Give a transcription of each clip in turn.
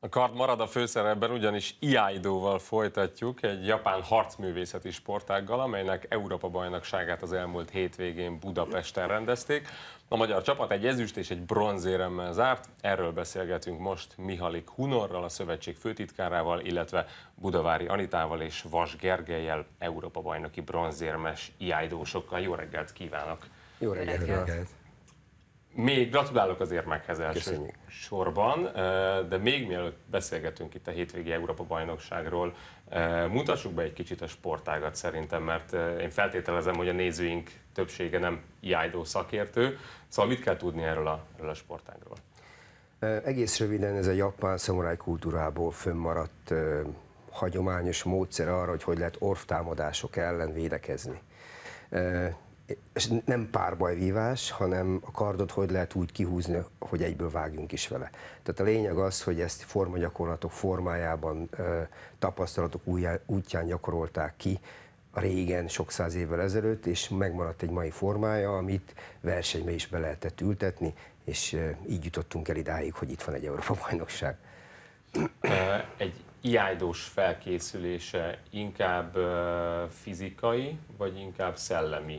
A kard marad a főszerepben, ugyanis Iaido-val folytatjuk, egy japán harcművészeti sportággal, amelynek Európa-bajnokságát az elmúlt hétvégén Budapesten rendezték. A magyar csapat egy ezüst és egy bronzéremmel zárt, erről beszélgetünk most Mihalik Hunorral, a szövetség főtitkárával, illetve Budavári Anitával és Vas Gergellyel, Európa-bajnoki bronzérmes iaidosokkal. Jó reggelt kívánok! Jó reggelt! Még gratulálok az érmekhez első Köszönjük. sorban, de még mielőtt beszélgetünk itt a hétvégi Európa-bajnokságról, mutassuk be egy kicsit a sportágat szerintem, mert én feltételezem, hogy a nézőink többsége nem iaido szakértő, szóval mit kell tudni erről a sportágról? Egész röviden ez a japán szamuráj kultúrából fönnmaradt hagyományos módszer arra, hogy lehet orvtámadások ellen védekezni. És nem párbajvívás, hanem a kardot hogy lehet úgy kihúzni, hogy egyből vágjunk is vele. Tehát a lényeg az, hogy ezt formagyakorlatok formájában, tapasztalatok útján gyakorolták ki a régen, sok száz évvel ezelőtt, és megmaradt egy mai formája, amit versenybe is be lehetett ültetni, és így jutottunk el idáig, hogy itt van egy Európa-bajnokság. Egy iaidos felkészülése inkább fizikai, vagy inkább szellemi?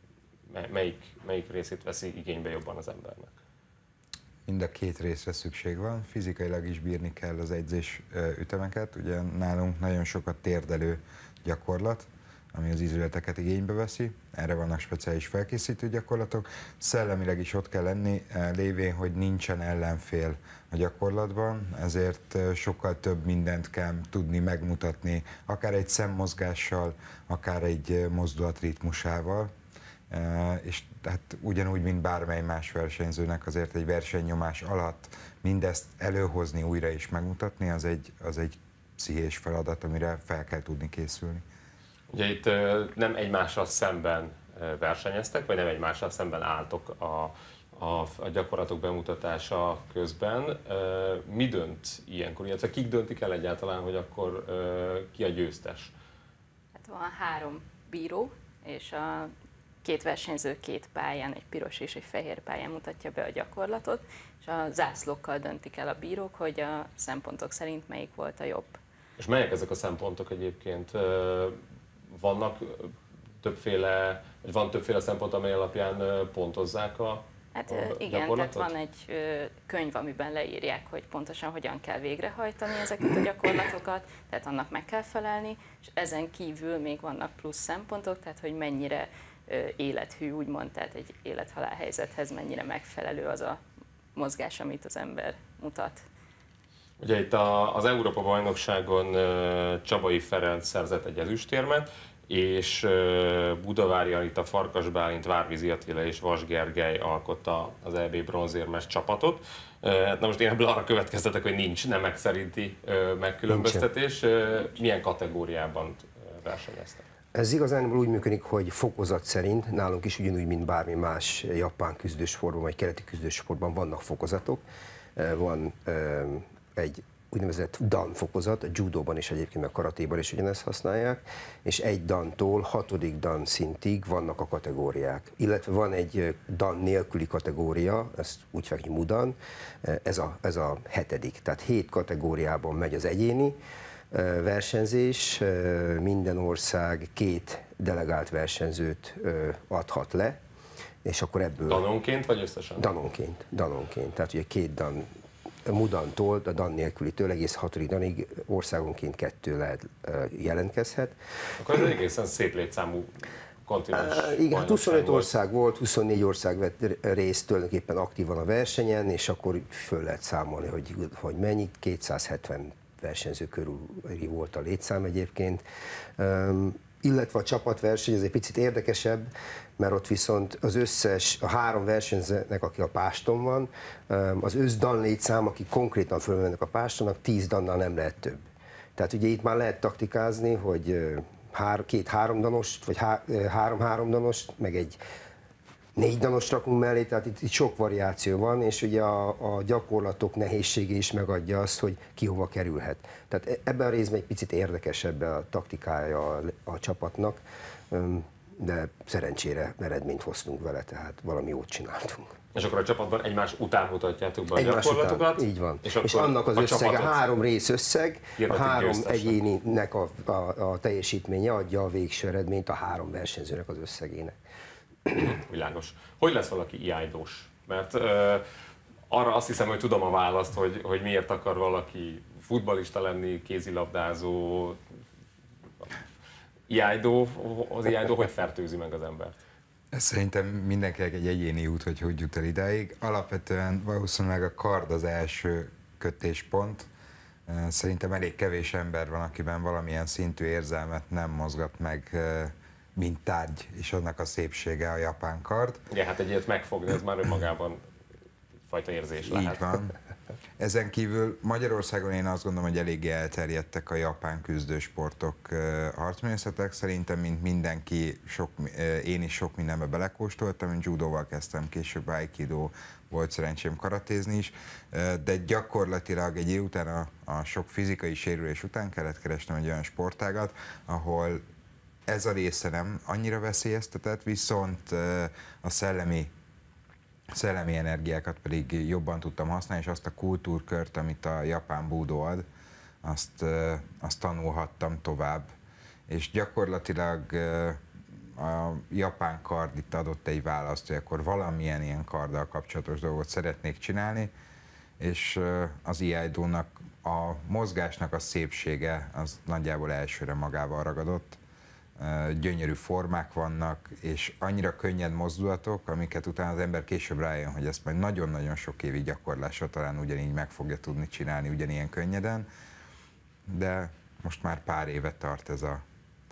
Melyik részét veszi igénybe jobban az embernek? Mind a két részre szükség van. Fizikailag is bírni kell az edzés ütemeket. Ugye nálunk nagyon sok a térdelő gyakorlat, ami az ízületeket igénybe veszi. Erre vannak speciális felkészítő gyakorlatok. Szellemileg is ott kell lenni, lévén, hogy nincsen ellenfél a gyakorlatban, ezért sokkal több mindent kell tudni megmutatni, akár egy szemmozgással, akár egy mozdulat ritmusával. És hát ugyanúgy, mint bármely más versenyzőnek, azért egy versenynyomás alatt mindezt előhozni, újra is megmutatni, az egy pszichés feladat, amire fel kell tudni készülni. Ugye itt nem egymással szemben versenyeztek, vagy nem egymással szemben álltok a gyakorlatok bemutatása közben. Mi dönt ilyenkor, illetve kik döntik el egyáltalán, hogy akkor ki a győztes? Hát van 3 bíró, és a két versenyző két pályán, egy piros és egy fehér pályán mutatja be a gyakorlatot, és a zászlókkal döntik el a bírók, hogy a szempontok szerint melyik volt a jobb. És melyek ezek a szempontok egyébként? Vannak többféle, vagy van többféle szempont, amely alapján pontozzák a Hát a igen, tehát gyakorlatot? van egy könyv, amiben leírják, hogy pontosan hogyan kell végrehajtani ezeket a gyakorlatokat, tehát annak meg kell felelni, és ezen kívül még vannak plusz szempontok, tehát hogy mennyire élethű, úgymond, tehát egy élet-halál helyzethez mennyire megfelelő az a mozgás, amit az ember mutat. Ugye itt az Európa-bajnokságon Csabai Ferenc szerzett egy ezüstérmet, és Budavári Anita, Farkas Bálint, Várvízi Attila és Vas Gergely alkotta az EB bronzérmes csapatot. Na most én ebből arra következtetek, hogy nincs nemek szerinti megkülönböztetés. Milyen kategóriában versenyeztek? Ez igazán úgy működik, hogy fokozat szerint, nálunk is ugyanúgy, mint bármi más japán küzdősportban, vagy keleti küzdősportban vannak fokozatok. Van egy úgynevezett dan fokozat, a judóban is egyébként, a karatéban is ugyanezt használják, és egy dantól 6. dan szintig vannak a kategóriák. Illetve van egy dan nélküli kategória, ezt úgy fekni mudan, ez a 7. Tehát 7 kategóriában megy az egyéni versenyzés, minden ország 2 delegált versenyzőt adhat le, és akkor ebből... Danonként vagy összesen? Danonként. Tehát ugye 2 dan mudantól, a dan nélkülitől egész 6. danig országonként 2 lehet jelentkezhet. Akkor ez egészen szép létszámú kontinens. Igen, 25 ország volt, 24 ország vett részt tulajdonképpen aktívan a versenyen, és akkor föl lehet számolni, hogy mennyit, 270 versenyző körül volt a létszám egyébként. Illetve a csapatverseny, ez egy picit érdekesebb, mert ott viszont az összes, a 3 versenyzőnek, aki a páston van, az összdan létszám, akik konkrétan fölmennek a pástonnak, 10 dannal nem lehet több. Tehát ugye itt már lehet taktikázni, hogy 2 3 danost, vagy 3 danost, meg egy 4 danost rakunk mellé, tehát itt sok variáció van, és ugye a gyakorlatok nehézsége is megadja azt, hogy ki hova kerülhet. Tehát ebben a részben egy picit érdekesebb a taktikája a csapatnak, de szerencsére eredményt hoztunk vele, tehát valami jót csináltunk. És akkor a csapatban egymás után mutatjátok be a Egymás gyakorlatokat. után, így van. És annak az összege, csapatot 3 rész összeg, a hirdetik 3 győztesnek. egyéninek a teljesítménye adja a végső eredményt a 3 versenyzőnek az összegének. Világos. Hogy lesz valaki iájdós? Mert arra azt hiszem, hogy tudom a választ, hogy miért akar valaki futballista lenni, kézilabdázó, iájdó, az iájdó hogy fertőzi meg az embert? Szerintem mindenkinek egy egyéni út, hogy jut el idáig. Alapvetően valószínűleg a kard az első kötéspont. Szerintem elég kevés ember van, akiben valamilyen szintű érzelmet nem mozgat meg, mint tárgy, és annak a szépsége a japán kard. Igen, hát egy ilyet megfogni, ez már önmagában fajta érzés lehet. Így van. Ezen kívül Magyarországon én azt gondolom, hogy eléggé elterjedtek a japán küzdősportok, harcművészetek. Szerintem, mint mindenki, én is sok mindenbe belekóstoltam, én judóval kezdtem, később aikido, volt szerencsém karatézni is, de gyakorlatilag egy év után, a sok fizikai sérülés után kellett keresnem egy olyan sportágat, ahol ez a része nem annyira veszélyeztetett, viszont a szellemi energiákat pedig jobban tudtam használni, és azt a kultúrkört, amit a japán budo ad, azt tanulhattam tovább. És gyakorlatilag a japán kard itt adott egy választ, hogy akkor valamilyen ilyen karddal kapcsolatos dolgot szeretnék csinálni, és az iájdónak, a mozgásnak a szépsége az nagyjából elsőre magával ragadott. Gyönyörű formák vannak, és annyira könnyed mozdulatok, amiket utána az ember később rájön, hogy ezt majd nagyon-nagyon sok évi gyakorlásra talán ugyanígy meg fogja tudni csinálni, ugyanilyen könnyeden, de most már pár éve tart ez a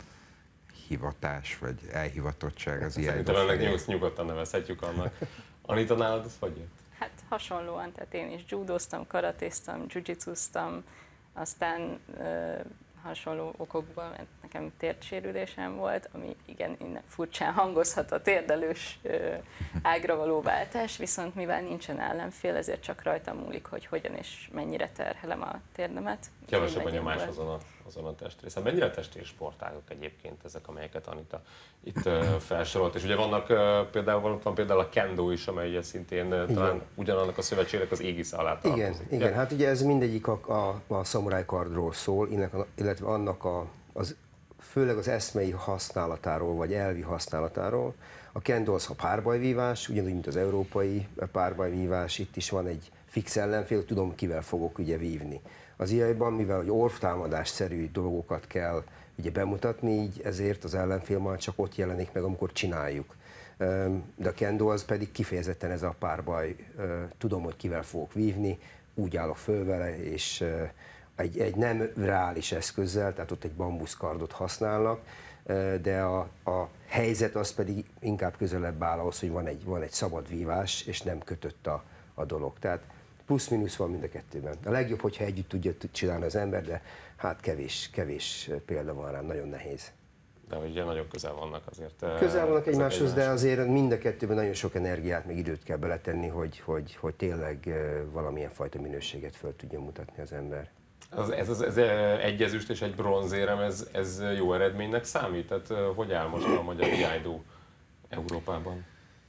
hivatás, vagy elhivatottság az ilyen. Szerintem ennek nyugodtan nevezhetjük annak. Anita, nálad ez hogy jött? Hát hasonlóan, tehát én is judóztam, karatéztam, jiu-jitsuztam, aztán hasonló okokból, mert nekem térdsérülésem volt, ami igen, innen furcsán hangozhat a térdelős ágra való váltás, viszont mivel nincsen ellenfél, ezért csak rajtam múlik, hogy hogyan és mennyire terhelem a térdemet. Kevesebb a nyomás azon a testrészen. Mennyire testés sportágok egyébként ezek, amelyeket Anita itt felsorolt? És ugye vannak például a kendo is, amely ugye szintén talán ugyanannak a szövetségnek az égisze alá tartozik. Igen, hát ugye ez mindegyik a szamuráj kardról szól, illetve annak főleg az eszmei használatáról, vagy elvi használatáról. A kendo az a párbajvívás, ugyanúgy, mint az európai párbajvívás, itt is van egy fix ellenfél, tudom, kivel fogok ugye vívni. Az ilyaiban, mivel hogy orvtámadásszerű dolgokat kell ugye bemutatni, így ezért az ellenfél már csak ott jelenik meg, amikor csináljuk. De a kendo az pedig kifejezetten ez a párbaj, tudom, hogy kivel fogok vívni, úgy állok föl vele, és egy nem reális eszközzel, tehát ott egy bambuszkardot használnak, de a helyzet az pedig inkább közelebb áll ahhoz, hogy van egy szabad vívás, és nem kötött a dolog. Tehát plusz-minusz van mind a kettőben. A legjobb, hogyha együtt tudja csinálni az ember, de hát kevés példa van rá, nagyon nehéz. De ugye nagyon közel vannak azért. Közel vannak egymáshoz, de azért mind a kettőben nagyon sok energiát, meg időt kell beletenni, hogy tényleg valamilyen fajta minőséget föl tudjon mutatni az ember. Ez egy ezüst és egy bronzérem, ez jó eredménynek számít? Tehát hogy áll most a magyar iájdó Európában?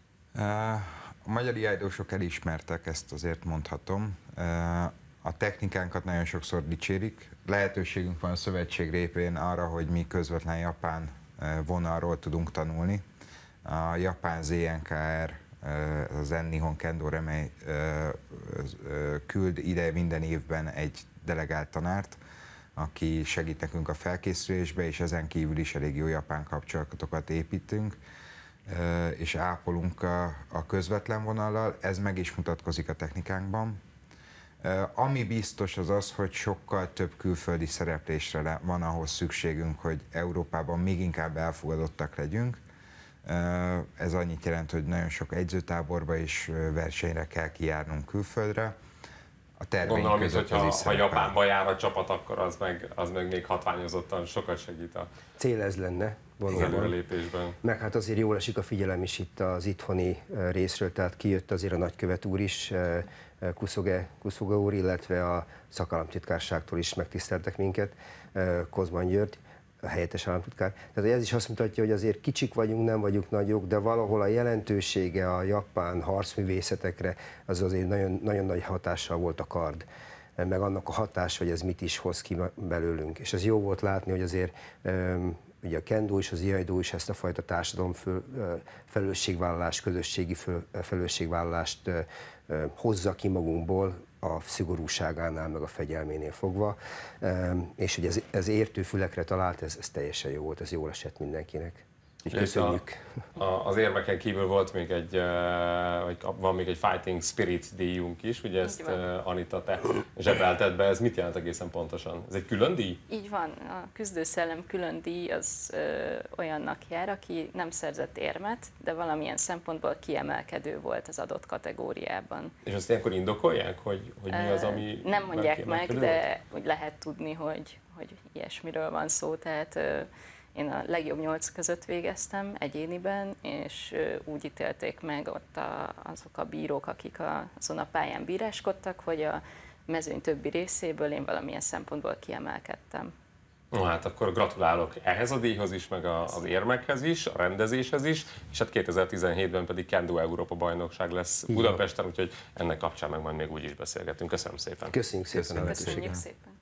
A magyar iájdósok elismertek, ezt azért mondhatom. A technikánkat nagyon sokszor dicsérik. Lehetőségünk van a szövetség révén arra, hogy mi közvetlen japán vonalról tudunk tanulni. A japán ZNKR, az Zen Nihon Kendo Remei küld ide minden évben egy delegált tanárt, aki segít nekünk a felkészülésbe, és ezen kívül is elég jó japán kapcsolatokat építünk, és ápolunk a közvetlen vonallal. Ez meg is mutatkozik a technikánkban. Ami biztos az az, hogy sokkal több külföldi szereplésre van ahhoz szükségünk, hogy Európában még inkább elfogadottak legyünk. Ez annyit jelent, hogy nagyon sok edzőtáborba és versenyre kell kijárnunk külföldre. Gondolom, hogyha Japánba jár a csapat, akkor az meg még hatványozottan sokat segít a cél ez lenne valóban. Lépésben. Meg hát azért jól esik a figyelem is itt az itthoni részről, tehát kijött azért a nagykövet úr is, Kusuge úr, illetve a szakállamtitkárságtól is megtiszteltek minket, Kozman György. a helyettes államtitkár. Tehát ez is azt mutatja, hogy azért kicsik vagyunk, nem vagyunk nagyok, de valahol a jelentősége a japán harcművészetekre az azért nagyon, nagyon nagy hatással volt a kard, meg annak a hatás, hogy ez mit is hoz ki belőlünk. És ez jó volt látni, hogy azért ugye a kendo és az iaido is ezt a fajta társadalom felelősségvállalást, közösségi felelősségvállalást hozza ki magunkból a szigorúságánál, meg a fegyelménél fogva, és hogy ez értő fülekre talált, ez teljesen jó volt, ez jól esett mindenkinek. Köszönjük. Az érmeken kívül volt még van még egy Fighting Spirit díjunk is, ugye ezt Anita, te zsebelted be, ez mit jelent egészen pontosan? Ez egy külön díj? Így van, a küzdőszellem külön díj az olyannak jár, aki nem szerzett érmet, de valamilyen szempontból kiemelkedő volt az adott kategóriában. És azt ilyenkor indokolják, hogy mi az, ami nem mondják meg, de hogy lehet tudni, hogy ilyesmiről van szó, tehát én a legjobb 8 között végeztem egyéniben, és úgy ítélték meg ott azok a bírók, akik azon a pályán bíráskodtak, hogy a mezőny többi részéből én valamilyen szempontból kiemelkedtem. No, hát akkor gratulálok ehhez a díjhoz is, meg az érmekhez is, a rendezéshez is, és hát 2017-ben pedig Kendo Európa bajnokság lesz Budapesten, úgyhogy ennek kapcsán meg majd még úgy is beszélgetünk. Köszönöm szépen. Köszönjük szépen a lehetőséget. Köszönjük szépen.